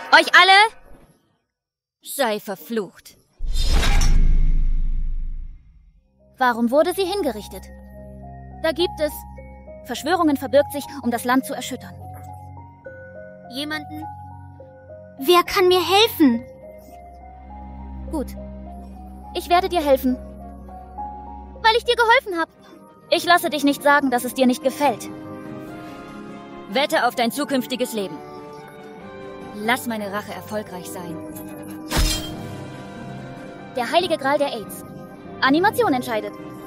Euch alle sei verflucht. Warum wurde sie hingerichtet? Da gibt es... Verschwörungen verbirgt sich, um das Land zu erschüttern. Jemanden? Wer kann mir helfen? Gut. Ich werde dir helfen. Weil ich dir geholfen habe. Ich lasse dich nicht sagen, dass es dir nicht gefällt. Wette auf dein zukünftiges Leben. Lass meine Rache erfolgreich sein. Der heilige Gral der AIDS. Animation entscheidet.